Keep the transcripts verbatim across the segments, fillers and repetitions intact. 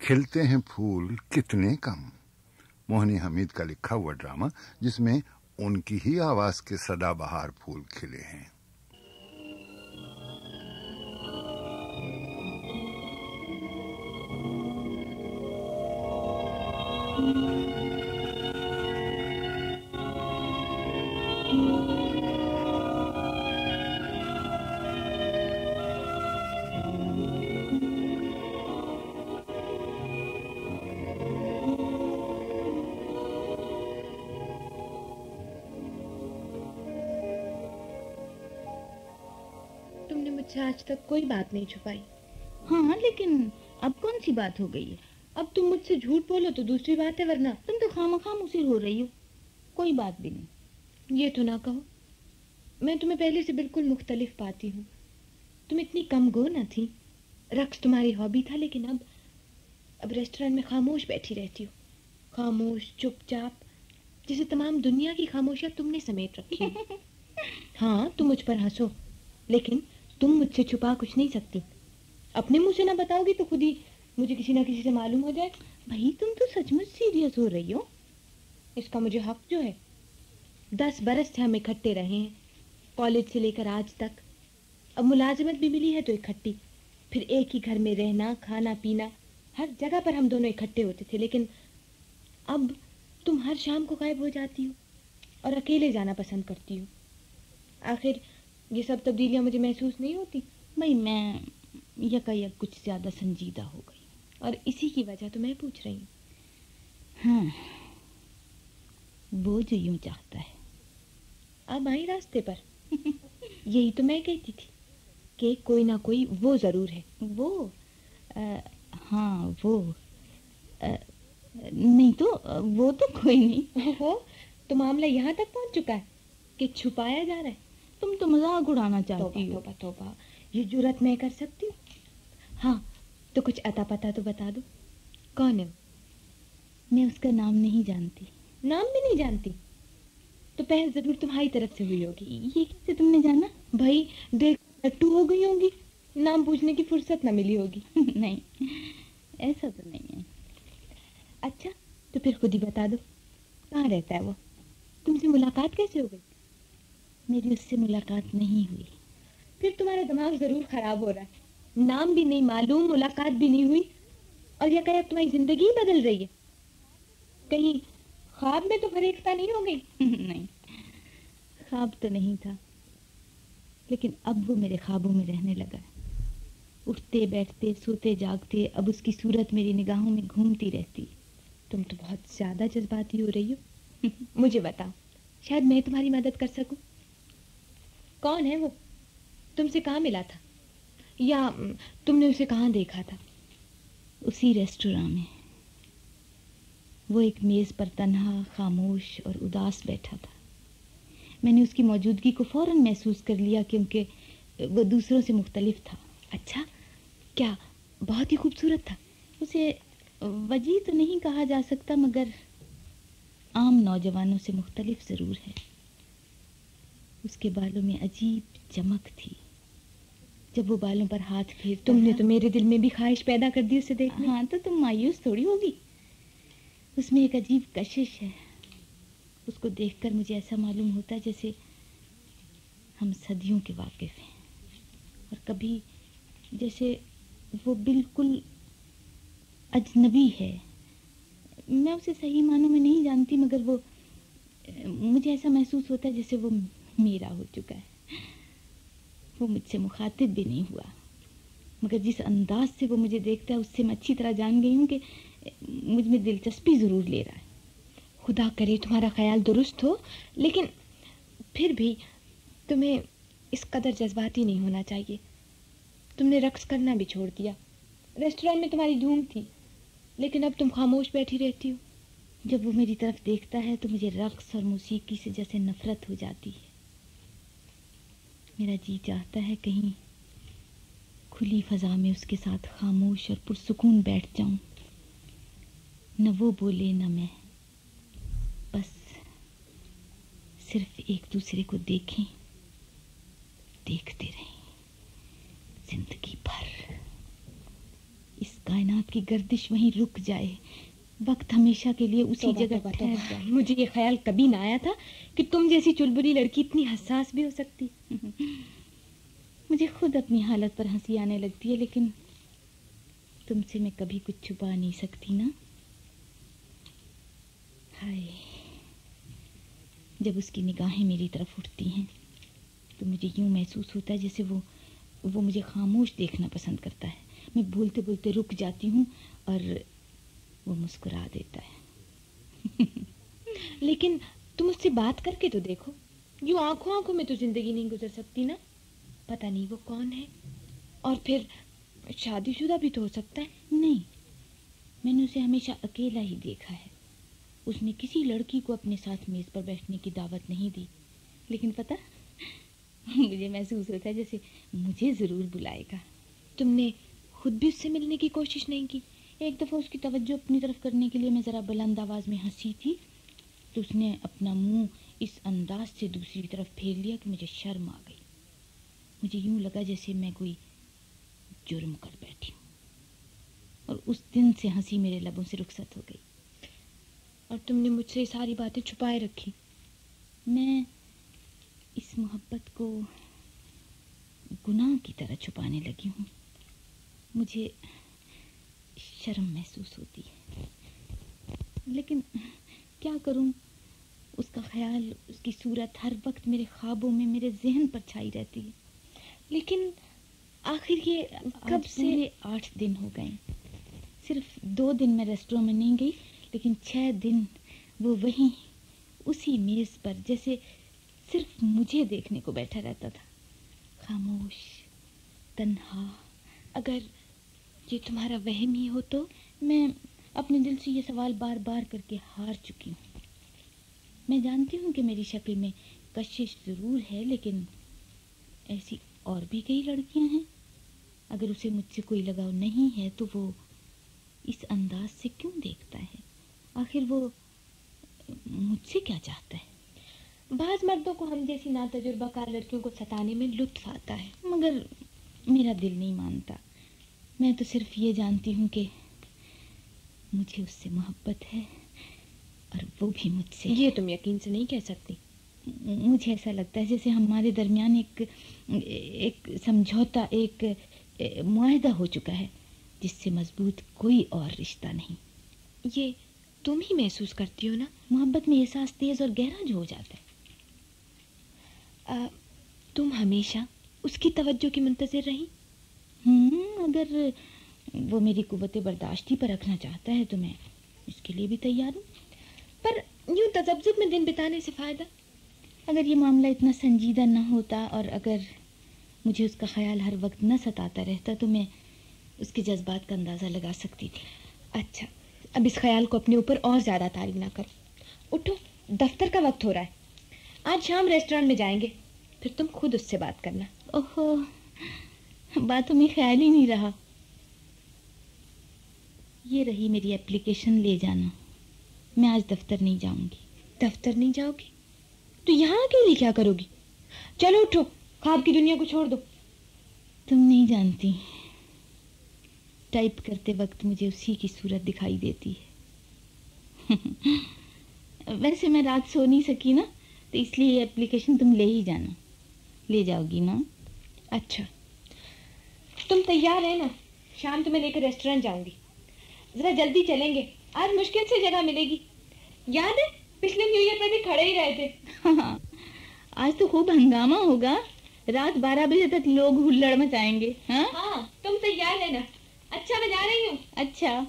खिलते हैं फूल कितने कम, मोहनी हमीद का लिखा हुआ ड्रामा जिसमें उनकी ही आवाज के सदाबहार फूल खिले हैं। आज तक कोई बात नहीं छुपाई। हाँ, लेकिन अब कौन सी बात हो गई है? अब तुम मुझसे झूठ बोलो तो दूसरी बात है, वरना तुम तो खामखाम उसे हो रही हो। कोई बात भी नहीं। ये तो ना कहो, मैं तुम्हें पहले से बिल्कुल मुख्तलिफ पाती हूँ। तुम इतनी कम गो न थी, रक्स तुम्हारी हॉबी था, लेकिन अब अब रेस्टोरेंट में खामोश बैठी रहती हो, खामोश चुपचाप, जैसे तमाम दुनिया की खामोशियाँ तुमने समेट रखी है। हाँ, तुम मुझ पर हंसो, लेकिन तुम मुझसे छुपा कुछ नहीं सकती। अपने मुंह से ना बताओगी तो खुद ही मुझे किसी ना किसी से मालूम हो जाए। भाई, तुम तो सचमुच सीरियस हो रही हो। इसका मुझे हक जो है। दस बरस से हम इकट्ठे रहे हैं, कॉलेज से लेकर आज तक। अब मुलाजिमत भी मिली है तो इकट्ठी, फिर एक ही घर में रहना, खाना पीना, हर जगह पर हम दोनों इकट्ठे होते थे। लेकिन अब तुम हर शाम को गायब हो जाती हो और अकेले जाना पसंद करती हो। आखिर ये सब तब्दीलियां मुझे महसूस नहीं होती? भाई, मैं यकायक कुछ ज्यादा संजीदा हो गई, और इसी की वजह तो मैं पूछ रही हूँ। हाँ, वो जो यूं चाहता है। अब आई रास्ते पर। यही तो मैं कहती थी कि कोई ना कोई वो जरूर है। वो आ, हाँ वो आ, नहीं तो वो तो कोई नहीं हो। तो मामला यहाँ तक पहुँच चुका है कि छुपाया जा रहा है। तुम तो मजाक उड़ाना चाहती हो। तौबा तौबा, ये जुर्रत मैं कर सकती हूँ? हाँ, तो कुछ अता पता तो बता दो, कौन है? मैं उसका नाम नहीं जानती। नाम भी नहीं जानती? तो पहल जरूर तुम्हारी तरफ से हुई होगी। ये कैसे तुमने जाना? भाई देख, लट्टू हो गई होंगी, नाम पूछने की फुर्सत न मिली होगी। नहीं, ऐसा तो नहीं है। अच्छा, तो फिर खुद ही बता दो, कहाँ रहता है वो? तुमसे मुलाकात कैसे हो गई? मेरी उससे मुलाकात नहीं हुई। फिर तुम्हारा दिमाग जरूर खराब हो रहा है। नाम भी नहीं मालूम, मुलाकात भी नहीं हुई, और यह कह तुम्हारी जिंदगी बदल रही है। कहीं ख्वाब में तो फरेख्ता नहीं हो गई? नहीं, ख्वाब तो नहीं था, लेकिन अब वो मेरे ख्वाबों में रहने लगा है। उठते बैठते सोते जागते अब उसकी सूरत मेरी निगाहों में घूमती रहती। तुम तो बहुत ज्यादा जज्बाती हो रही हो। मुझे बताओ, शायद मैं तुम्हारी मदद कर सकूं। कौन है वो? तुमसे कहाँ मिला था, या तुमने उसे कहाँ देखा था? उसी रेस्टोरेंट में। वो एक मेज पर तन्हा, खामोश और उदास बैठा था। मैंने उसकी मौजूदगी को फौरन महसूस कर लिया, क्योंकि वो दूसरों से मुख्तलिफ था। अच्छा, क्या बहुत ही खूबसूरत था? उसे वजीह तो नहीं कहा जा सकता, मगर आम नौजवानों से मुख्तलिफ जरूर है। उसके बालों में अजीब चमक थी। जब वो बालों पर हाथ फेरता, तुमने तो मेरे दिल में भी ख्वाहिश पैदा कर दी उसे देखने। हाँ, तो तुम मायूस थोड़ी होगी। उसमें एक अजीब कशिश है। उसको देखकर मुझे ऐसा मालूम होता है जैसे हम सदियों के वाकिफ हैं, और कभी जैसे वो बिल्कुल अजनबी है। मैं उसे सही मानों में नहीं जानती, मगर वो मुझे ऐसा महसूस होता है जैसे वो मेरा हो चुका है। वो मुझसे मुखातिब भी नहीं हुआ, मगर जिस अंदाज से वो मुझे देखता है उससे मैं अच्छी तरह जान गई हूँ कि मुझ में दिलचस्पी जरूर ले रहा है। खुदा करे तुम्हारा ख्याल दुरुस्त हो, लेकिन फिर भी तुम्हें इस कदर जज्बाती नहीं होना चाहिए। तुमने रक्स करना भी छोड़ दिया। रेस्टोरेंट में तुम्हारी धूम थी, लेकिन अब तुम खामोश बैठी रहती हो। जब वो मेरी तरफ देखता है तो मुझे रक्स और मौसीकी से जैसे नफरत हो जाती है। मेरा जी चाहता है कहीं खुली फजा में उसके साथ खामोश और पुरसुकून बैठ जाऊं। न वो बोले न मैं, बस सिर्फ एक दूसरे को देखें, देखते रहें जिंदगी भर। इस कायनात की गर्दिश वहीं रुक जाए, वक्त हमेशा के लिए उसी जगह ठहर जाए। मुझे ये ख्याल कभी ना आया था कि तुम जैसी चुलबुली लड़की इतनी हसास भी हो सकती। मुझे खुद अपनी हालत पर हंसी आने लगती है, लेकिन तुमसे मैं कभी कुछ छुपा नहीं सकती ना। हाय, जब उसकी निगाहें मेरी तरफ उठती हैं तो मुझे यूं महसूस होता है जैसे वो वो मुझे खामोश देखना पसंद करता है। मैं बोलते बोलते रुक जाती हूँ और वो मुस्कुरा देता है। लेकिन तुम उससे बात करके तो देखो। यूं आंखों आंखों में तो जिंदगी नहीं गुजर सकती ना। पता नहीं वो कौन है, और फिर शादीशुदा भी तो हो सकता है। नहीं, मैंने उसे हमेशा अकेला ही देखा है। उसने किसी लड़की को अपने साथ मेज पर बैठने की दावत नहीं दी। लेकिन पता, मुझे महसूस होता है जैसे मुझे जरूर बुलाएगा। तुमने खुद भी उससे मिलने की कोशिश नहीं की? एक दफा उसकी तवज्जो अपनी तरफ करने के लिए मैं जरा बुलंद आवाज में हंसी थी, तो उसने अपना मुंह इस अंदाज से दूसरी तरफ फेर लिया कि मुझे शर्म आ गई। मुझे यूं लगा जैसे मैं कोई जुर्म कर बैठी हूँ, और उस दिन से हंसी मेरे लबों से रुखसत हो गई। और तुमने मुझसे ये सारी बातें छुपाए रखी। मैं इस मोहब्बत को गुनाह की तरह छुपाने लगी हूँ। मुझे शर्म महसूस होती है, लेकिन क्या करूँ, उसका ख्याल, उसकी सूरत हर वक्त मेरे ख्वाबों में, मेरे जहन पर छाई रहती है। लेकिन आखिर ये कब से? आठ दिन हो गए। सिर्फ दो दिन मैं रेस्टोरेंट में नहीं गई, लेकिन छह दिन वो वहीं उसी मेज पर जैसे सिर्फ मुझे देखने को बैठा रहता था, खामोश, तन्हा। अगर ये तुम्हारा वहम ही हो तो? मैं अपने दिल से ये सवाल बार बार करके हार चुकी हूँ। मैं जानती हूँ कि मेरी शक्ल में कशिश जरूर है, लेकिन ऐसी और भी कई लड़कियां हैं। अगर उसे मुझसे कोई लगाव नहीं है तो वो इस अंदाज से क्यों देखता है? आखिर वो मुझसे क्या चाहता है? बाज मर्दों को हम जैसी नातजुर्बाकार लड़कियों को सताने में लुत्फ आता है, मगर मेरा दिल नहीं मानता। मैं तो सिर्फ ये जानती हूँ कि मुझे उससे मोहब्बत है और वो भी मुझसे। ये तुम यकीन से नहीं कह सकती। मुझे ऐसा लगता है जैसे हमारे दरमियान एक एक समझौता, एक मुआहदा हो चुका है, जिससे मजबूत कोई और रिश्ता नहीं। ये तुम ही महसूस करती हो ना? मोहब्बत में एहसास तेज और गहरा जो हो जाता है। आ, तुम हमेशा उसकी तवज्जो की मुंतज़िर रही? हम्म, अगर वो मेरी कुव्वत बर्दाश्ती पर रखना चाहता है तो मैं इसके लिए भी तैयार हूँ। पर यूं तजब्जुब में दिन बिताने से फायदा? अगर ये मामला इतना संजीदा न होता और अगर मुझे उसका ख्याल हर वक्त न सताता रहता तो मैं उसके जज्बात का अंदाज़ा लगा सकती थी। अच्छा, अब इस ख्याल को अपने ऊपर और ज़्यादा तारीफ ना करो। उठो, दफ्तर का वक्त हो रहा है। आज शाम रेस्टोरेंट में जाएंगे, फिर तुम खुद उससे बात करना। ओहो, बातों में ख्याल ही नहीं रहा। ये रही मेरी एप्लीकेशन, ले जाना। मैं आज दफ्तर नहीं जाऊंगी। दफ्तर नहीं जाओगी तो यहाँ अकेली क्या करोगी? चलो उठो, ख्वाब की दुनिया को छोड़ दो। तुम नहीं जानती, टाइप करते वक्त मुझे उसी की सूरत दिखाई देती है। वैसे मैं रात सो नहीं सकी ना, तो इसलिए ये एप्लीकेशन तुम ले ही जाना। ले जाओगी ना? अच्छा, तुम तैयार है ना? शाम तुम्हें लेकर रेस्टोरेंट जाऊंगी। जरा जल्दी चलेंगे, आज मुश्किल से जगह मिलेगी। याद है पिछले न्यू ईयर पर भी खड़े ही रहे थे। हाँ, आज तो खूब हंगामा होगा। रात बारह बजे तक लोग हुल्लड़ मचाएंगे। हाँ हाँ, तुम तैयार है ना? अच्छा, मैं जा रही हूँ। अच्छा।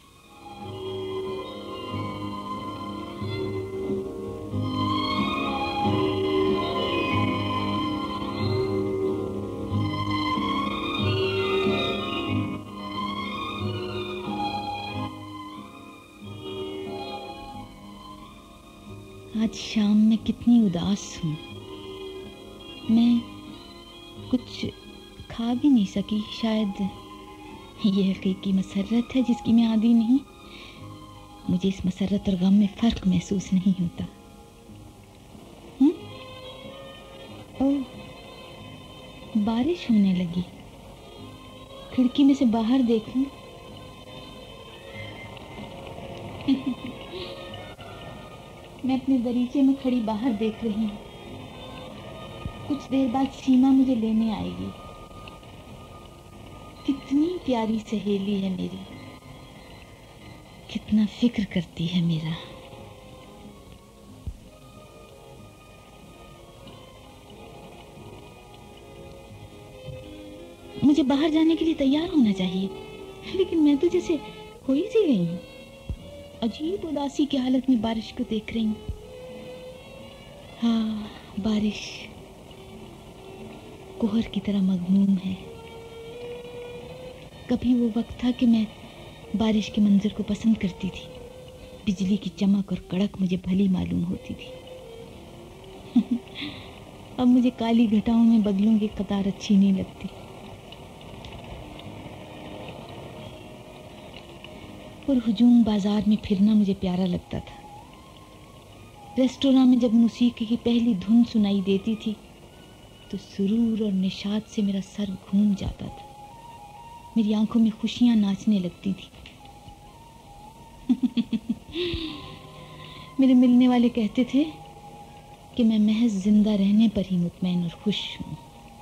आज शाम में कितनी उदास हूँ। मैं कुछ खा भी नहीं सकी। शायद ये हकीकी मसरत है जिसकी मैं आदी नहीं। मुझे इस मसरत और गम में फर्क महसूस नहीं होता। हुँ? ओह, बारिश होने लगी। खिड़की में से बाहर देखूं मैं अपने दरीचे में खड़ी बाहर देख रही हूँ। कुछ देर बाद सीमा मुझे लेने आएगी। कितनी प्यारी सहेली है मेरी, कितना फिक्र करती है मेरा। मुझे बाहर जाने के लिए तैयार होना चाहिए, लेकिन मैं तो जैसे हो ही सी गई हूँ। अजीब उदासी की हालत में बारिश को देख रही हूँ। हाँ, बारिश कोहर की तरह मगमूम है। कभी वो वक्त था कि मैं बारिश के मंजर को पसंद करती थी। बिजली की चमक और कड़क मुझे भली मालूम होती थी। अब मुझे काली घटाओं में बदलों की कतार अच्छी नहीं लगती। और हुजूम बाजार में फिरना मुझे प्यारा लगता था। रेस्टोरेंट में जब मौसीकी की पहली धुन सुनाई देती थी तो सुरूर और निशात से मेरा सर घूम जाता था। मेरी आंखों में खुशियां नाचने लगती थी। मेरे मिलने वाले कहते थे कि मैं महज जिंदा रहने पर ही मुतमैन और खुश हूं।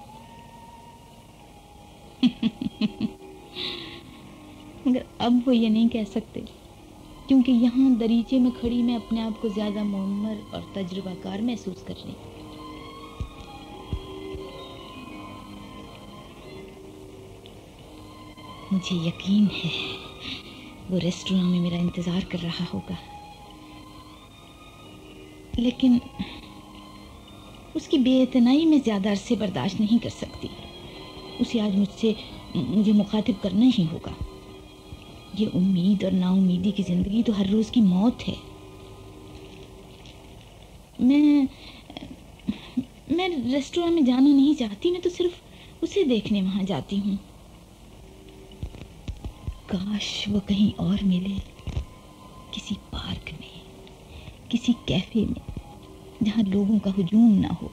मगर अब वो ये नहीं कह सकते, क्योंकि यहाँ दरीचे में खड़ी मैं अपने आप को ज्यादा मुअम्मर और तजुर्बाकार महसूस कर रही। मुझे यकीन है वो रेस्टोरेंट में मेरा इंतजार कर रहा होगा, लेकिन उसकी बेइतनाई में ज्यादा अरसे बर्दाश्त नहीं कर सकती। उसे आज मुझसे मुझे मुखातिब करना ही होगा। ये उम्मीद और नाउमीदी की जिंदगी तो हर रोज की मौत है। मैं मैं रेस्टोरेंट में जाना नहीं चाहती, मैं तो सिर्फ उसे देखने वहां जाती हूँ। काश वो कहीं और मिले, किसी पार्क में, किसी कैफे में, जहां लोगों का हुजूम ना हो,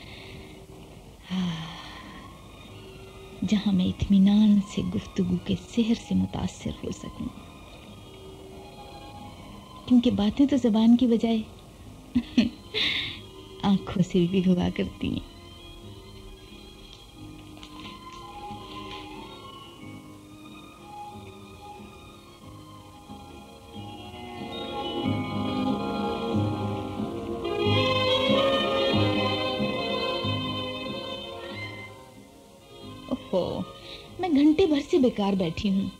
जहां मैं इत्मीनान से गुफ्तगू के सेहर से मुतासिर हो सकूं। क्योंकि बातें तो जबान की बजाय आंखों से भी हुआ करती हैं। मैं घंटे भर से बेकार बैठी हूँ।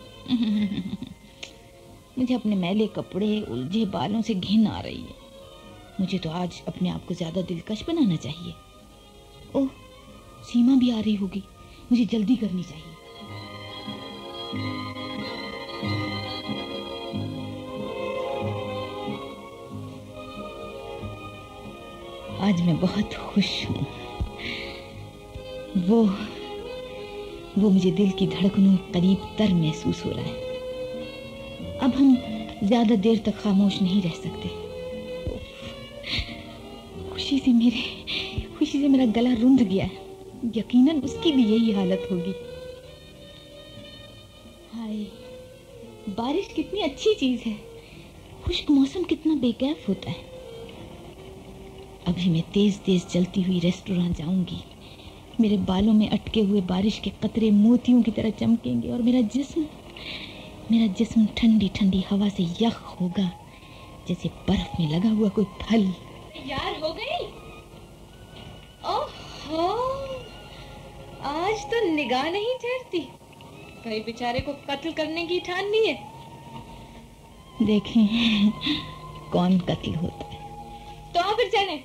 मुझे अपने मैले कपड़े, उलझे बालों से घिन आ रही है। मुझे तो आज अपने आप को ज्यादा दिलकश बनाना चाहिए। ओह, सीमा भी आ रही होगी, मुझे जल्दी करनी चाहिए। आज मैं बहुत खुश हूँ। वो वो मुझे दिल की धड़कनों करीब तर महसूस हो रहा है। अब हम ज्यादा देर तक खामोश नहीं रह सकते। खुशी से मेरे खुशी से मेरा गला रुंध गया है। यकीनन उसकी भी यही हालत होगी। हाय, बारिश कितनी अच्छी चीज है। खुश्क मौसम कितना बेकैफ होता है। अभी मैं तेज तेज चलती हुई रेस्टोरेंट जाऊंगी। मेरे बालों में अटके हुए बारिश के कतरे मोतियों की तरह चमकेंगे और मेरा जिस्म मेरा जिस्म ठंडी ठंडी हवा से यख होगा, जैसे बर्फ में लगा हुआ कोई फल। यार हो गई? ओहो, आज तो निगाह नहीं ठहरती। कहीं बेचारे को कत्ल करने की ठान ली है। देखें कौन कत्ल होता है। तो आओ फिर चलें।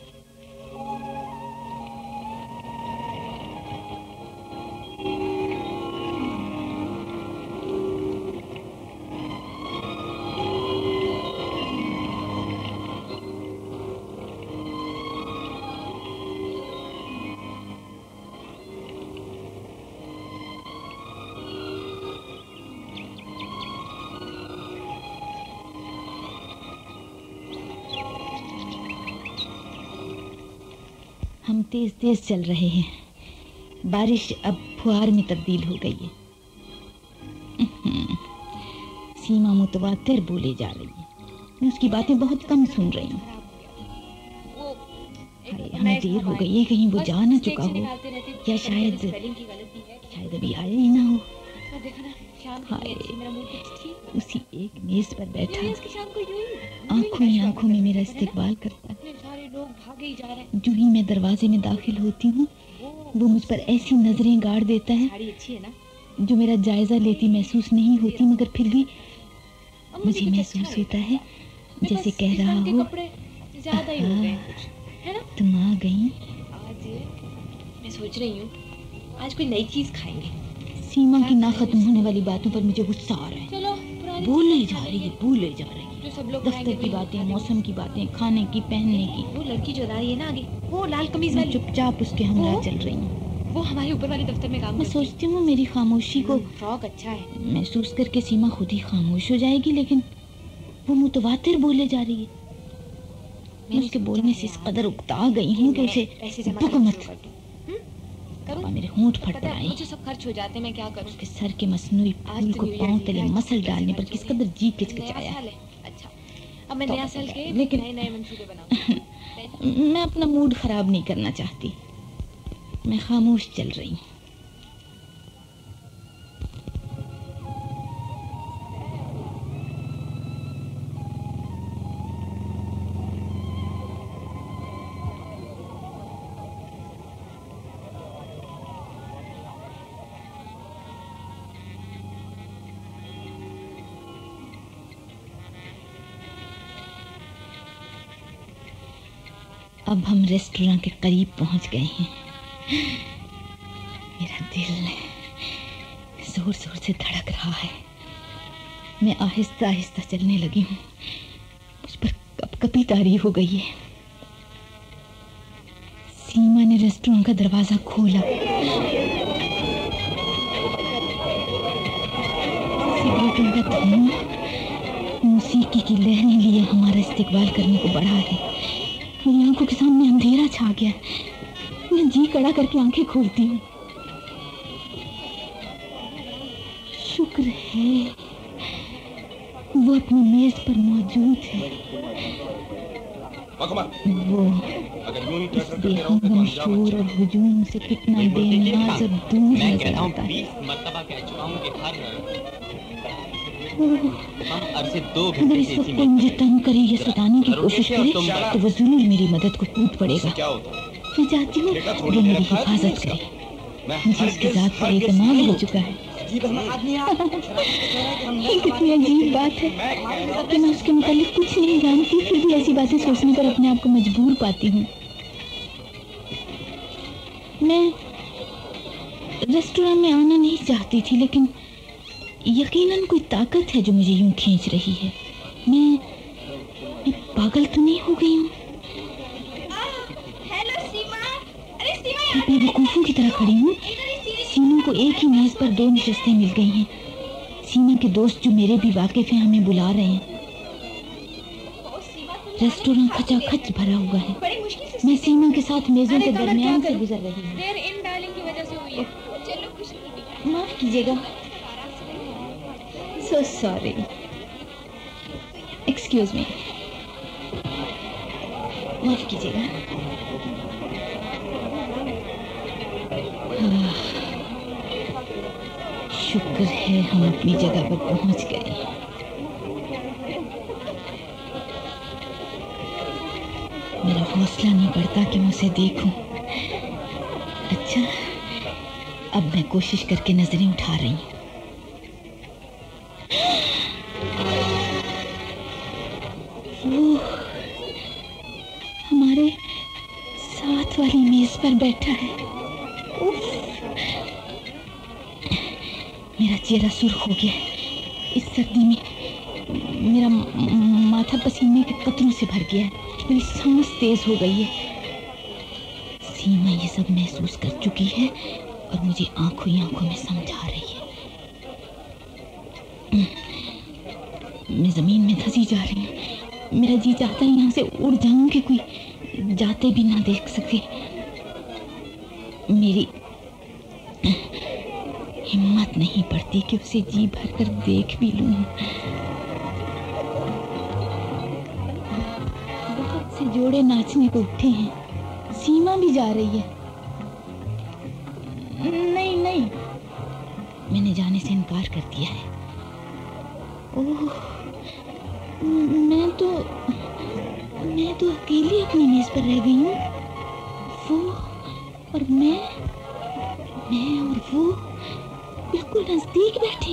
हम तेज तेज चल रहे हैं। बारिश अब फुहार में तब्दील हो गई है। सीमा मुतवातिर बोले जा रही है। मैं उसकी बातें बहुत कम सुन रही हूँ। हमें देर हो गई है, कहीं वो जा ना चुका हो, या शायद शायद अभी आया ही ना हो। हाय, उसी एक मेज पर बैठा आंखों में आंखों में मेरा इस्तकबाल करता है। जो ही मैं दरवाजे में दाखिल होती हूँ वो मुझ पर ऐसी नजरें गाड़ देता है जो मेरा जायजा लेती महसूस नहीं होती, मगर फिर भी मुझे महसूस होता है जैसे कह रहा हो, तुम आ गई। आज मैं सोच रही हूँ आज कोई नई चीज खाएंगे। सीमा की ना खत्म होने वाली बातों पर मुझे गुस्सा आ रहा है। चलो, बोले जा रही है बोले जा रही है, जो सब लोग दफ्तर की बातें, मौसम की बातें, खाने की, पहनने की। वो लड़की जो आ रही है ना आगे, वो लाल कमीज वाली, चुपचाप उसके हमरा चल रही हूँ। वो हमारे ऊपर वाले दफ्तर में काम मैं सोचती हूँ मेरी खामोशी को फ्रॉक अच्छा है महसूस करके सीमा खुद ही खामोश हो जाएगी, लेकिन वो मुतवातिर बोले जा रही है। मैं उसके बोलने से इस कदर उकता गई हूँ कि उसे दुख मत करूं। मेरे होंठ फट पड़ाए, मुझे सब खर्च हो जाते, मैं क्या करूं। उसके सर के मसनूई फूल को पांव तले मसल डालने पर किस कदर जी किचकिचाया। अच्छा, अब मैं नया साल के लेकिन नए नए मंसूबे बनाऊं। मैं अपना मूड खराब नहीं करना चाहती, मैं खामोश चल रही हूँ। अब हम रेस्टोरेंट के करीब पहुंच गए हैं। मेरा दिल जोर जोर से धड़क रहा है। मैं आहिस्ता आहिस्ता चलने लगी हूँ। मुझ पर कपकपी तारी हो गई है। सीमा ने रेस्टोरेंट का दरवाजा खोला। सिगरेटों का धुआं मौसीकी की लहरें लिए हमारा इस्तकबाल करने को बढ़ा है। मेरी आंखों के सामने अंधेरा छा गया। मैं जी कड़ा करके आंखें खोलती हूँ। शुक्र है वो अपनी मेज पर मौजूद है। वो इस बेहंगम शोर और हुजूम से कितना बेनियाज और दूर नजर आता है। अगर इस वक्त कोई मुझे तंग करे या सताने की कोशिश करे तो वो जरूर मेरी मदद को टूट पड़ेगा। मैं चाहती हूँ वो मेरी हिफाजत करे। मुझे इसकी जात पर एतमाद हो चुका है। कितनी अजीब बात है कि मैं उसके मुतालिक कुछ नहीं जानती, फिर भी ऐसी बातें सोचने पर अपने आप को मजबूर पाती हूँ। मैं रेस्टोरेंट में आना नहीं चाहती थी, लेकिन यकीनन कोई ताकत है जो मुझे यूं खींच रही है। मैं, मैं पागल तो नहीं हो गई हूँ? हेलो सीमा। अरे सीमा, मैं बेवकूफों की तरह खड़ी हूँ। सीमा को एक ही मेज पर दो नशस्तें मिल गई हैं। सीमा के दोस्त जो मेरे भी वाकिफ हैं हमें बुला रहे हैं। रेस्टोरेंट खचाखच भरा हुआ है। मैं सीमा के साथ मेजों के दरमियान से गुजर रही हूँ। देर इन डार्लिंग की वजह से हुई है। चलो खुश माफ कीजिएगा। So sorry. Excuse me. माफ कीजिएगा। हाँ, शुक्र है हम अपनी जगह पर पहुंच गए। मेरा हौसला नहीं बढ़ता कि मैं उसे देखूं। अच्छा, अब मैं कोशिश करके नजरें उठा रही हूँ। वो हमारे साथ वाली मेज पर बैठा है। उफ, मेरा चेहरा सुर्ख हो गया। इस सर्दी में मेरा माथा पसीने के कतरों से भर गया है। मेरी सांस तेज हो गई है। सीमा ये सब महसूस कर चुकी है और मुझे आंखों ही आंखों में समझा रही है। मैं जमीन में धंसी जा रही हूँ। मेरा जी चाहता है यहाँ से उड़ जाऊं कि कोई जाते भी ना देख सके। मेरी हिम्मत नहीं पड़ती कि उसे जी भर कर देख भी लूं। जोड़े नाचने को उठे हैं। सीमा भी जा रही है। नहीं नहीं, मैंने जाने से इनकार कर दिया है। ओह, मैं तो मैं तो अकेली अपनी मेज पर रह गई हूँ। वो और मैं मैं और वो बिल्कुल नजदीक बैठे।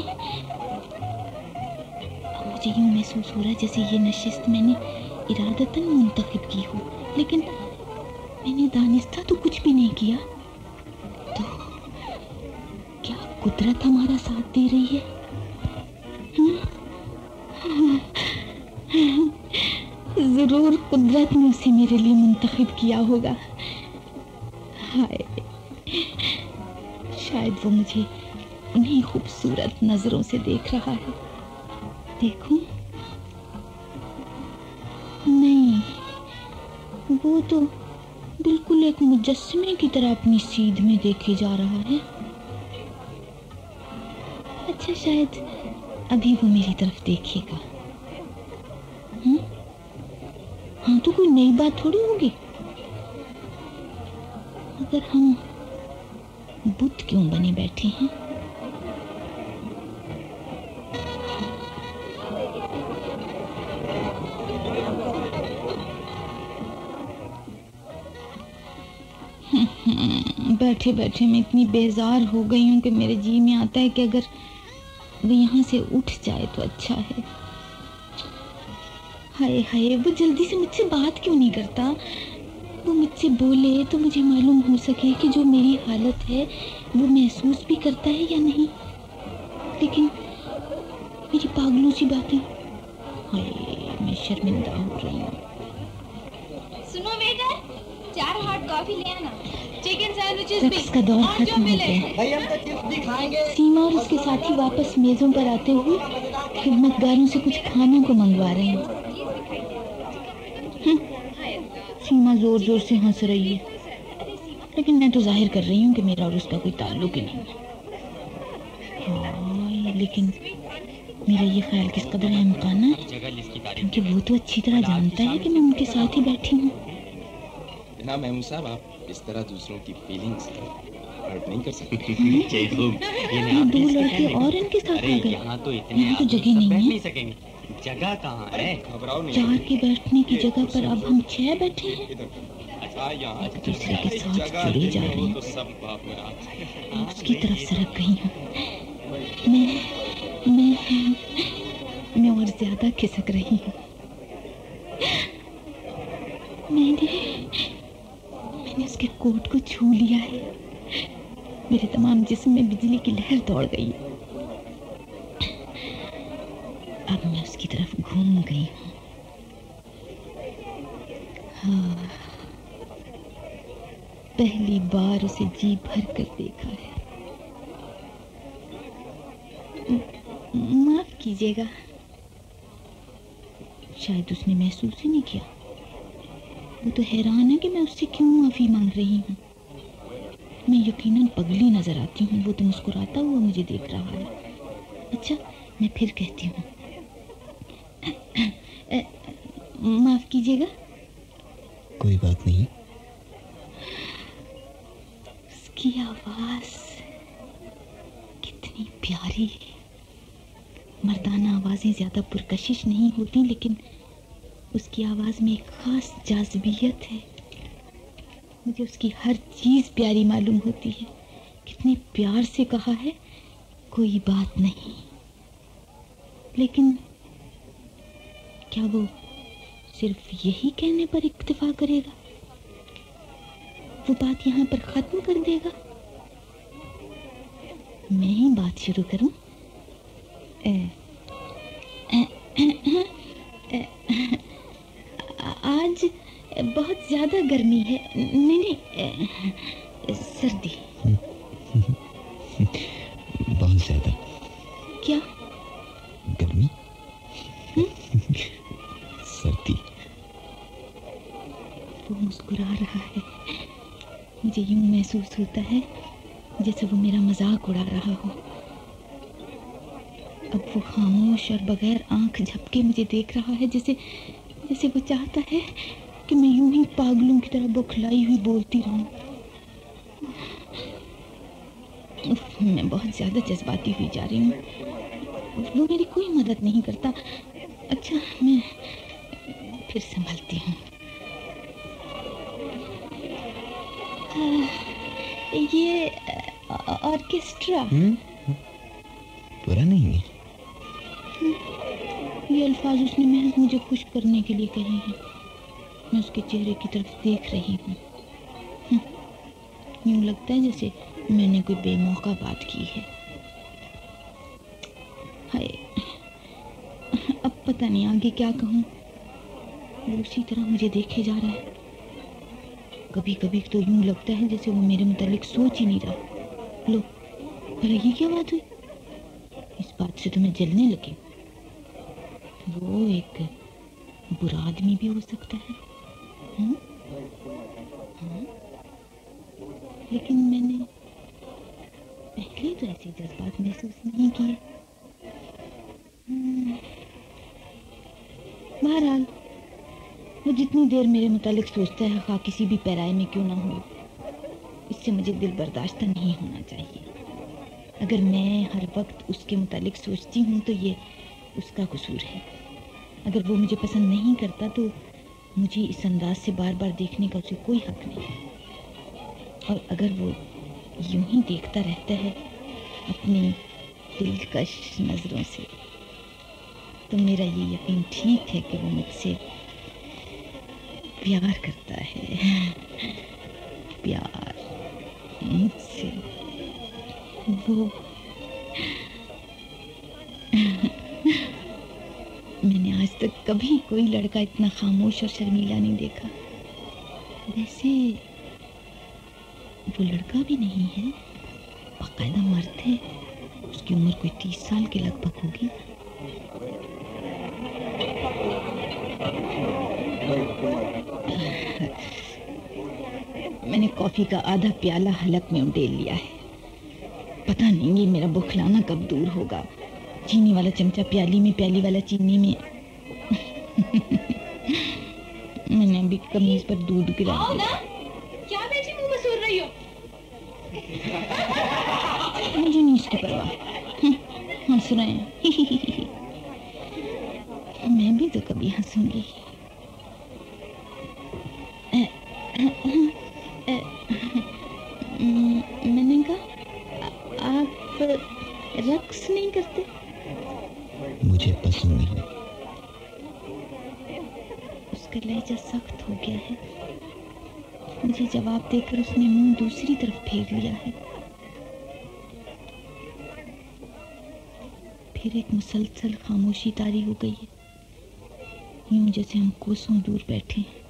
अब मुझे यूं महसूस हो रहा है जैसे ये नशिस्त मैंने इरादतन मुंतखब की हो, लेकिन मैंने दानिस्ता तो कुछ भी नहीं किया। तो क्या कुदरत हमारा साथ दे रही है? जरूर कुदरत ने उसे मेरे लिए मुंतखब किया होगा। हाय, शायद वो मुझे उन्हीं खूबसूरत नजरों से देख रहा है। देखूं? नहीं, वो तो बिल्कुल एक मुजस्समे की तरह अपनी सीध में देखे जा रहा है। अच्छा, शायद अभी वो मेरी तरफ देखेगा। हुँ? हाँ, तो कोई नई बात थोड़ी होगी। मगर हम बुद्ध क्यों बने बैठे हैं? बैठे बैठे मैं इतनी बेजार हो गई हूँ कि मेरे जी में आता है कि अगर वो यहाँ से उठ जाए तो अच्छा है। हाय हाय, वो जल्दी से मुझसे बात क्यों नहीं करता? वो मुझसे बोले तो मुझे मालूम हो सके कि जो मेरी हालत है वो महसूस भी करता है या नहीं। लेकिन मेरी पागलों सी बातें, हाय, मैं शर्मिंदा हो रही हूँ। सुनो वेटर, चार हॉट कॉफी ले आना, चिकन सैंडविचेस भी, का दौर खत्म हो गया। सीमा और उसके साथी वापस मेजों पर आते हुए खिदमतगारों से कुछ खानों को मंगवा रहे हैं। सीमा जोर जोर से हंस रही है, लेकिन मैं तो जाहिर कर रही हूँ कि मेरा और उसका कोई ताल्लुक ही नहीं है। हाँ, लेकिन मेरा ये ख्याल किस कदर अहमकाना है, क्योंकि वो तो अच्छी तरह जानता है कि मैं उनके साथ ही बैठी हूँ। ना महमूद साहब, आप इस तरह दूसरों की फीलिंग्स हर्ट नहीं कर सकते। ये दो लड़के और इनके साथ आ गए। यहाँ तो जगह नहीं है। जगह कहाँ है? घबराओ नहीं। चार के बैठने की जगह पर अब हम छह बैठे हैं। एक दूसरे के साथ जुड़े जा रहे हैं। मैं उसकी तरफ सरक गई हूँ। मैं मैं मैं और ज्यादा खिसक रही हूँ। मैंने मैंने उसके कोट को छू लिया है। मेरे तमाम जिस्म में बिजली की लहर दौड़ गई है। अब मैं उसकी तरफ घूम गई हूँ। हाँ, पहली बार उसे जी भर कर देखा है। माफ कीजिएगा, शायद उसने महसूस ही नहीं किया। वो तो हैरान है कि मैं उससे क्यों माफी मांग रही हूँ। मैं यकीनन पगली नजर आती हूँ। वो तो मुस्कुराता हुआ मुझे देख रहा है। अच्छा, मैं फिर कहती हूँ, माफ कीजिएगा। कोई बात नहीं। उसकी आवाज कितनी प्यारी। मर्दाना आवाजें ज्यादा पुरकशिश नहीं होती, लेकिन उसकी आवाज में एक खास जाज़बियत है। मुझे उसकी हर चीज प्यारी मालूम होती है। कितने प्यार से कहा है, कोई बात नहीं। लेकिन क्या वो सिर्फ यही कहने पर इक्तिफा करेगा? वो बात यहाँ पर खत्म कर देगा? मैं ही बात शुरू करूं? ए, ए, ए, ए, ए, आज बहुत ज्यादा गर्मी है। नहीं नहीं, सर्दी। बहुत ज्यादा। क्या? गर्मी? सर्दी। वो मुस्कुरा रहा है। मुझे यूं महसूस होता है जैसे वो मेरा मजाक उड़ा रहा हो। अब वो खामोश और बगैर आंख झपके मुझे देख रहा है, जैसे जैसे वो चाहता है कि मैं यूं ही पागलों की तरह बौखलाई हुई बोलती रहूं। मैं बहुत ज्यादा जज्बाती हुई जा रही हूँ। वो मेरी कोई मदद नहीं करता। अच्छा, मैं फिर संभलती हूँ। ये ऑर्केस्ट्रा बुरा नहीं है। ये अल्फाज उसने महज मुझे खुश करने के लिए कहे हैं। मैं उसके चेहरे की तरफ देख रही हूँ। यूं लगता है जैसे मैंने कोई बेमौका बात की है। हाय, अब पता नहीं आगे क्या कहूँ। वो उसी तरह मुझे देखे जा रहा है। कभी कभी तो यूं लगता है जैसे वो मेरे मुतालिक सोच ही नहीं रहा। लो, भला ये क्या बात हुई? इस बात से तो मैं जलने लगी। वो एक बुरा आदमी भी हो सकता है। हुँ? हुँ? लेकिन मैंने पहले तो ऐसे जज्बात महसूस नहीं किए। बहरहाल, वो जितनी देर मेरे मुतालिक सोचता है, खा किसी भी पैराए में क्यों ना हो, इससे मुझे दिल बर्दाश्त नहीं होना चाहिए। अगर मैं हर वक्त उसके मुतालिक सोचती हूँ तो ये उसका कसूर है। अगर वो मुझे पसंद नहीं करता तो मुझे इस अंदाज से बार बार देखने का उसे कोई हक नहीं है। और अगर वो यूं ही देखता रहता है अपनी दिलकश नजरों से, तो मेरा ये यकीन ठीक है कि वो मुझसे प्यार करता है। प्यार मुझसे। वो मैंने आज तक कभी कोई लड़का इतना खामोश और शर्मीला नहीं देखा। वैसे वो लड़का भी नहीं है, बाकायदा मर्द है। उसकी उम्र कोई तीस साल के लगभग होगी। मैंने कॉफी का आधा प्याला हलक में उंडेल लिया है। पता नहीं ये मेरा बुखलाना कब दूर होगा। चीनी वाला चमचा प्याली में, प्याली वाला चीनी में। मैंने अभी कमीज पर दूध गिरा दिया। क्या बेटी मुंह मसूर रही हो? मुझे नहीं इसकी परवाह। हंस रहे हैं। मैं भी तो कभी हंसूंगी। मैंने कहा, आप रक्स नहीं करते? मुझे पसंद नहीं। उसका लहजा सख्त हो गया है। मुझे जवाब देकर उसने मुंह दूसरी तरफ फेर लिया है। फिर एक मुसलसल खामोशी तारी हो गई है, यूं जैसे हम कोसों दूर बैठे हैं।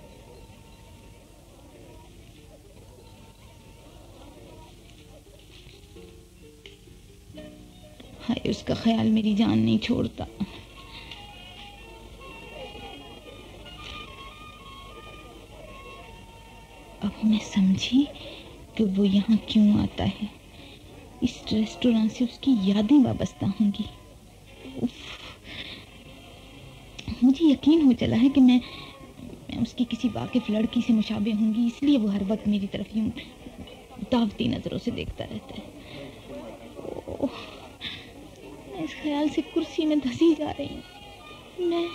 हाय, उसका ख्याल मेरी जान नहीं छोड़ता। अब मैं समझी कि वो यहाँ क्यों आता है। इस रेस्टोरेंट से उसकी यादें वाबस्ता होंगी। उफ, मुझे यकीन हो चला है कि मैं मैं उसकी किसी वाकिफ लड़की से मुशाबे होंगी, इसलिए वो हर वक्त मेरी तरफ यूं दावती नजरों से देखता रहता है। ओह, मैं इस ख्याल से कुर्सी में धंसी जा रही हूँ। मैं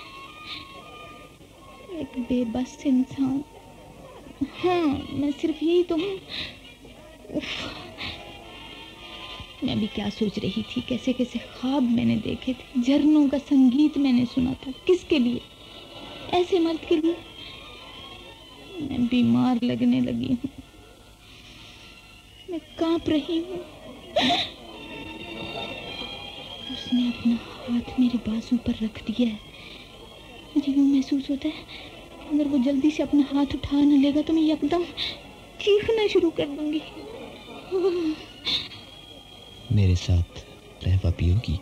एक बेबस इंसान। हाँ, मैं सिर्फ यही तो हूँ। मैं भी क्या सोच रही थी, कैसे कैसे ख्वाब मैंने देखे थे, झरनों का संगीत मैंने सुना था। किसके लिए? ऐसे मर्द के लिए। मैं बीमार लगने लगी हूँ। मैं कांप रही हूँ। उसने अपना हाथ मेरे बाजू पर रख दिया है। मुझे यूं महसूस होता है अगर वो जल्दी से अपना हाथ उठा न लेगा तो मैं एकदम चीखना शुरू कर दूंगी। मेरे साथ कहवा पियोगी?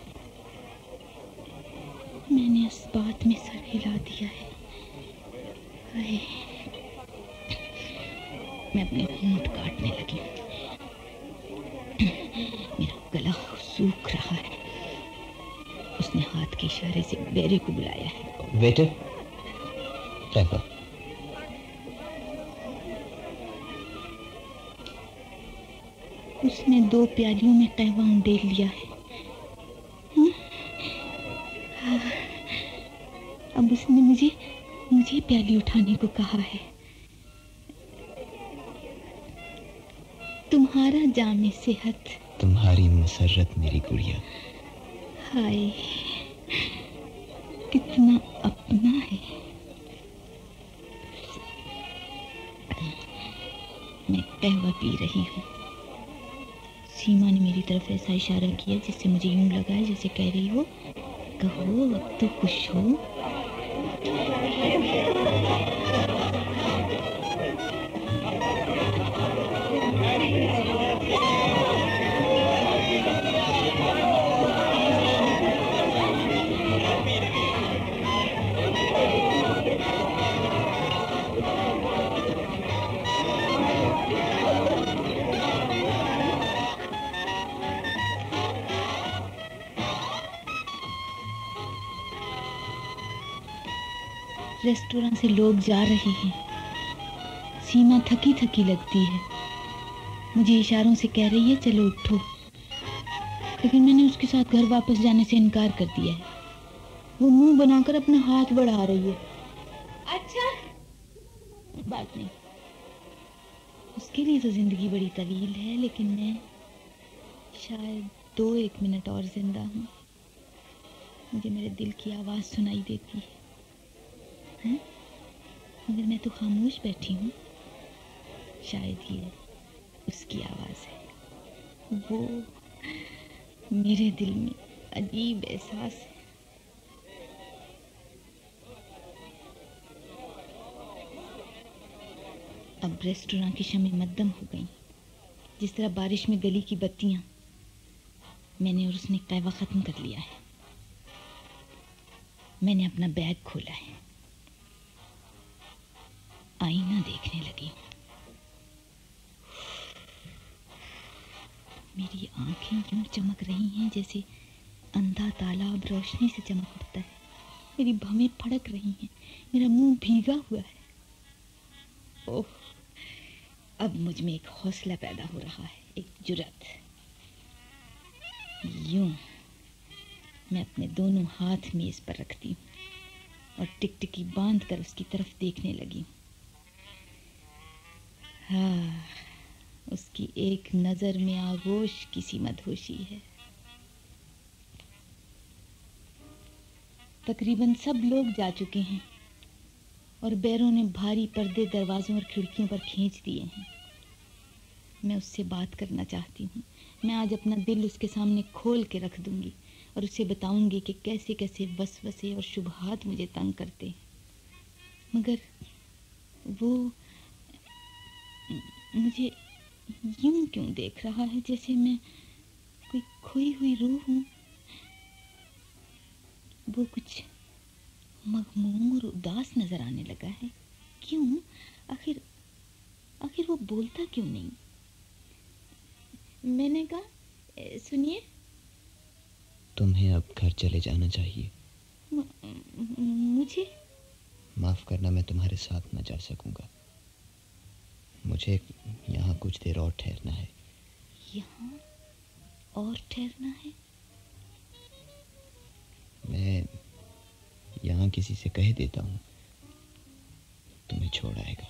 मैंने इस बात में सर हिला दिया है। अरे, मैं अपने होंठ काटने लगी। मेरा गला सूख रहा है। उसने हाथ के इशारे से बेरे को बुलाया है। वेटर, कहवा, उसने दो प्यालियों में कहवा उंडेल लिया है। हाँ, अब उसने मुझे मुझे प्याली उठाने को कहा है। तुम्हारा जामे सेहत, तुम्हारी मसरत मेरी गुड़िया। हाय, कितना अपना है। मैं कहवा पी रही हूँ। सीमा ने मेरी तरफ ऐसा इशारा किया जिससे मुझे यूं लगा है जैसे कह रही हो, कहो अब तो खुश हो। रेस्टोरेंट से लोग जा रहे हैं। सीमा थकी थकी लगती है, मुझे इशारों से कह रही है चलो उठो, लेकिन मैंने उसके साथ घर वापस जाने से इनकार कर दिया है। वो मुंह बनाकर अपना हाथ बढ़ा रही है। अच्छा, बात नहीं, उसके लिए तो जिंदगी बड़ी तवील है, लेकिन मैं शायद दो एक मिनट और जिंदा हूँ। मुझे मेरे दिल की आवाज सुनाई देती है, हैं? मगर मैं तो खामोश बैठी हूँ। शायद ये उसकी आवाज है। वो मेरे दिल में अजीब एहसास है। अब रेस्टोरेंट की शमें मद्दम हो गई। जिस तरह बारिश में गली की बत्तियां, मैंने और उसने कहवा खत्म कर लिया है। मैंने अपना बैग खोला है, आईना देखने लगी हूं। मेरी आंखें यूं चमक रही हैं जैसे अंधा तालाब रोशनी से चमक उठता है। मेरी भवें फड़क रही हैं, मेरा मुंह भीगा हुआ है। ओह, अब मुझ में एक हौसला पैदा हो रहा है, एक जुर्रत। यूं मैं अपने दोनों हाथ मेज पर रखती हूँ और टिकटिकी बांध कर उसकी तरफ देखने लगी हूँ। हाँ, उसकी एक नजर में आगोश की सी मदहोशी है। तकरीबन सब लोग जा चुके हैं और बैरों ने भारी पर्दे दरवाजों और खिड़कियों पर खींच दिए हैं। मैं उससे बात करना चाहती हूँ। मैं आज अपना दिल उसके सामने खोल के रख दूंगी और उसे बताऊंगी कि कैसे कैसे वसवसे और शुबहात मुझे तंग करते हैं। मगर वो मुझे यूं क्यों देख रहा है जैसे मैं कोई खोई हुई रूह हूँ। वो कुछ मगमूम और उदास नजर आने लगा है। क्यों? आखिर आखिर वो बोलता क्यों नहीं? मैंने कहा, सुनिए, तुम्हें अब घर चले जाना चाहिए। म, मुझे माफ करना, मैं तुम्हारे साथ न जा सकूंगा। मुझे यहाँ कुछ देर और ठहरना है। यहाँ और ठहरना है? मैं यहाँ किसी से कह देता हूँ, तुम्हें छोड़ आएगा।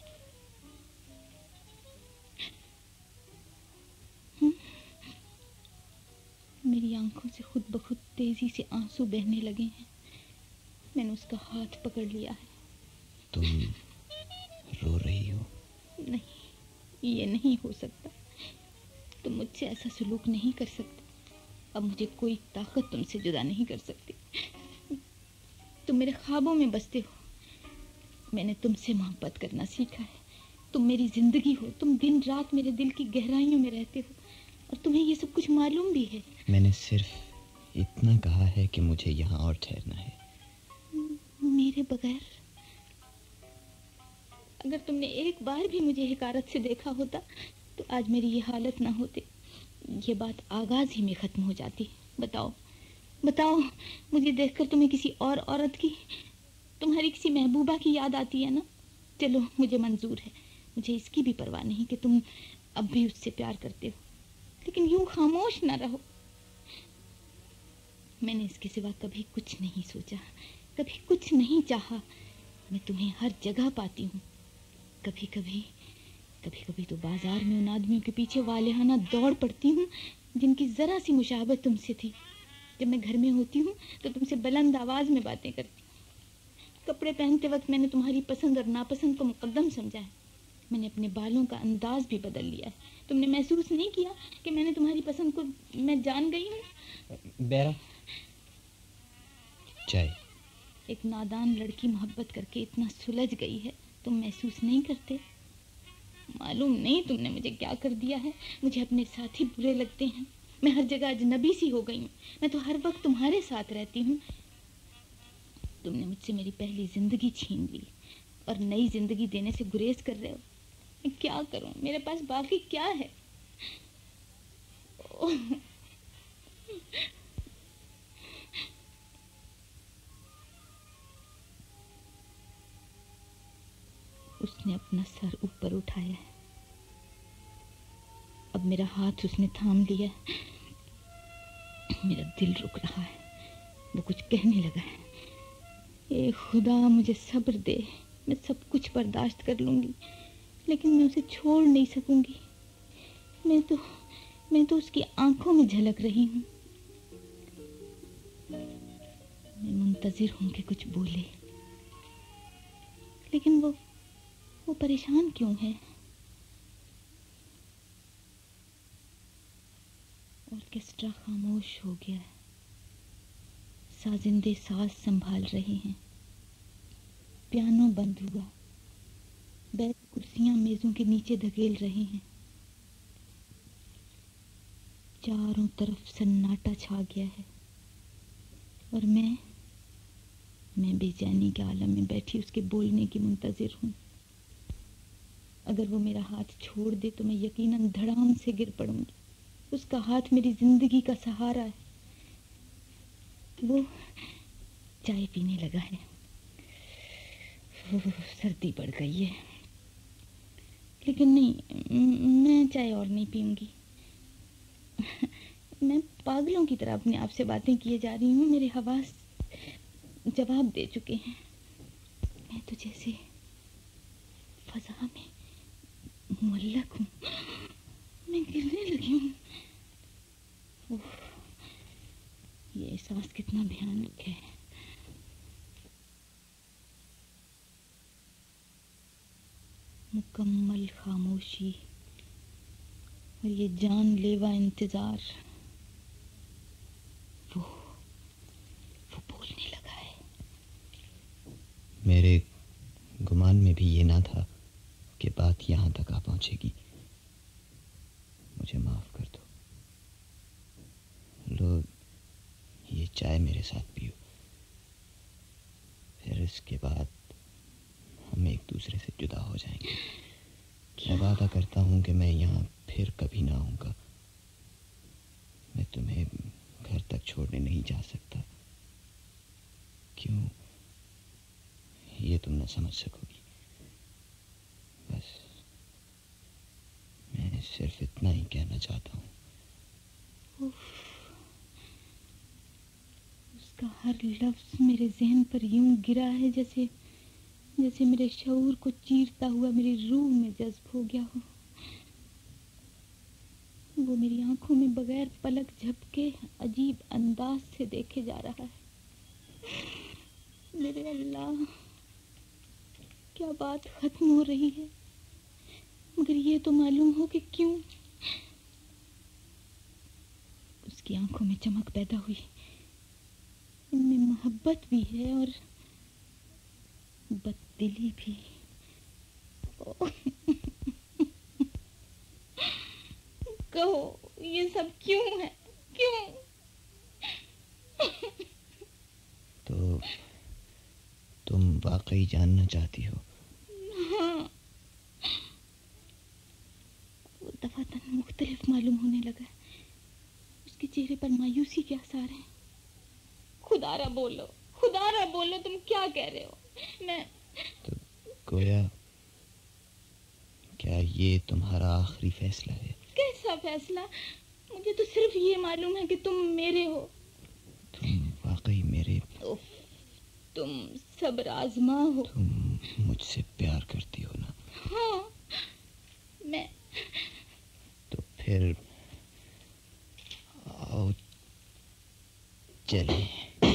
मेरी आंखों से खुद ब खुद तेजी से आंसू बहने लगे हैं। मैंने उसका हाथ पकड़ लिया है। तुम रो रही हो? नहीं, ये नहीं हो सकता। तुम मुझसे ऐसा सलूक नहीं कर सकते। अब मुझे कोई ताकत तुमसे जुदा नहीं कर सकती। तुम मेरे ख्वाबों में बसते हो। मैंने तुमसे मोहब्बत करना सीखा है। तुम मेरी जिंदगी हो। तुम दिन रात मेरे दिल की गहराइयों में रहते हो और तुम्हें ये सब कुछ मालूम भी है। मैंने सिर्फ इतना कहा है कि मुझे यहाँ और ठहरना है। मेरे बगैर? अगर तुमने एक बार भी मुझे हिकारत से देखा होता तो आज मेरी ये हालत ना होती। ये बात आगाज ही में खत्म हो जाती। बताओ बताओ, मुझे देखकर तुम्हें किसी और औरत की, तुम्हारी किसी महबूबा की याद आती है ना? चलो, मुझे मंजूर है। मुझे इसकी भी परवाह नहीं कि तुम अब भी उससे प्यार करते हो। लेकिन यूं खामोश ना रहो। मैंने इसके सिवा कभी कुछ नहीं सोचा, कभी कुछ नहीं चाहा। मैं तुम्हें हर जगह पाती हूँ। कभी कभी कभी कभी तो बाजार में उन आदमियों के पीछे वालेहाना दौड़ पड़ती हूँ जिनकी जरा सी मुशाबत तुमसे थी। जब मैं घर में होती हूँ तो तुमसे बुलंद आवाज में बातें करती हूँ। कपड़े पहनते वक्त मैंने तुम्हारी पसंद और नापसंद को मुकद्दम समझा है। मैंने अपने बालों का अंदाज भी बदल लिया है। तुमने महसूस नहीं किया कि मैंने तुम्हारी पसंद को मैं जान गई हूँ? बेरा, चाय। एक नादान लड़की मोहब्बत करके इतना सुलझ गई है, तुम महसूस नहीं करते? मालूम नहीं तुमने मुझे क्या कर दिया है। मुझे अपने साथी बुरे लगते हैं। मैं हर जगह अजनबी सी हो गई हूँ। मैं तो हर वक्त तुम्हारे साथ रहती हूँ। तुमने मुझसे मेरी पहली जिंदगी छीन ली और नई जिंदगी देने से गुरेज कर रहे हो। मैं क्या करूं? मेरे पास बाकी क्या है? उसने अपना सर ऊपर उठाया है। अब मेरा हाथ उसने थाम लिया है। मेरा दिल रुक रहा है। वो कुछ कहने लगा है। ए खुदा, मुझे सब्र दे। मैं सब कुछ बर्दाश्त कर लूंगी, लेकिन मैं उसे छोड़ नहीं सकूंगी। मैं तो मैं तो उसकी आंखों में झलक रही हूँ। मैं मुंतजिर हूँ कि कुछ बोले, लेकिन वो वो परेशान क्यों है? ऑर्केस्ट्रा खामोश हो गया है। साजिंदे साज संभाल रहे हैं। पियानो बंद हुआ। बैठ कुर्सियां मेजों के नीचे धकेल रहे हैं। चारों तरफ सन्नाटा छा गया है और मैं मैं बेचैनी के आलम में बैठी उसके बोलने की मुंतजिर हूँ। अगर वो मेरा हाथ छोड़ दे तो मैं यकीनन धड़ाम से गिर पड़ूंगी। उसका हाथ मेरी जिंदगी का सहारा है। वो चाय पीने लगा है। सर्दी बढ़ गई है, लेकिन नहीं, मैं चाय और नहीं पीऊंगी। मैं पागलों की तरह अपने आप से बातें किए जा रही हूँ। मेरे हवास जवाब दे चुके हैं। मैं तो जैसे फजा में मुअल्लक हूँ। मैं गिरने लगी हूँ। ये एहसास कितना भयानक है। मुकम्मल खामोशी और ये जानलेवा इंतजार। वो वो बोलने लगा है। मेरे गुमान में भी ये ना था कि बात यहाँ तक आ पहुंचेगी। मुझे माफ कर दो। लो, ये चाय मेरे साथ पियो। फिर इसके बाद हम एक दूसरे से जुदा हो जाएंगे। मैं वादा करता हूँ कि मैं यहाँ फिर कभी ना आऊँगा। मैं तुम्हें घर तक छोड़ने नहीं जा सकता। क्यों, ये तुम न समझ सकोगी। बस मैं सिर्फ इतना ही कहना चाहता हूँ। उसका हर लफ्ज मेरे ज़हन पर यूं गिरा है जैसे जैसे मेरे शऊर को चीरता हुआ मेरी रूह में जज्ब हो गया हो। वो मेरी आंखों में बगैर पलक झपके अजीब अंदाज से देखे जा रहा है। मेरे अल्लाह, क्या बात खत्म हो रही है, मगर ये तो मालूम हो कि क्यों। उसकी आंखों में चमक पैदा हुई। इनमें मोहब्बत भी है और बददिली भी। कहो, ये सब क्यों है? क्यों? तो तुम वाकई जानना चाहती हो? हाँ। वो दफातन मुख्तलिफ मालूम होने लगा। उसके चेहरे पर मायूसी के आसार हैं। खुदारा बोलो, खुदारा बोलो, तुम क्या कह रहे हो? मैं तो गोया, क्या ये तुम्हारा आखिरी फैसला है? कैसा फैसला? मुझे तो सिर्फ ये मालूम है कि तुम मेरे हो। तुम वाकई मेरे? उफ, तुम सब्र आजमा हो। तुम मुझसे प्यार करती हो ना? हाँ, मैं। तो फिर आओ चले।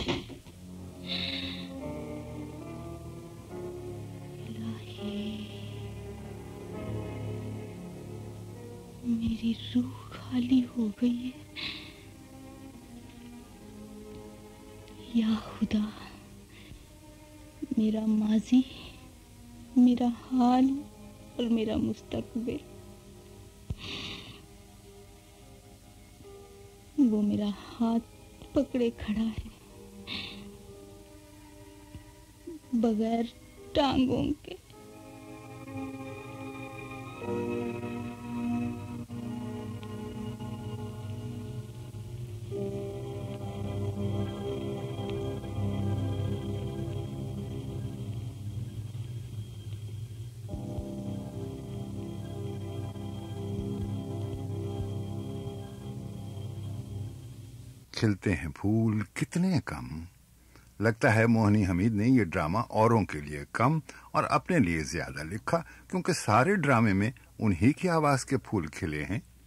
मेरी रूह खाली हो गई है। या खुदा, मेरा माजी, मेरा हाल और मेरा मुस्तकबिल, वो मेरा हाथ पकड़े खड़ा है बगैर टांगों के। खिलते हैं फूल कितने कम। लगता है मोहनी हमीद ने ये ड्रामा औरों के लिए कम और अपने लिए ज्यादा लिखा, क्योंकि सारे ड्रामे में उन्हीं की आवाज के फूल खिले हैं।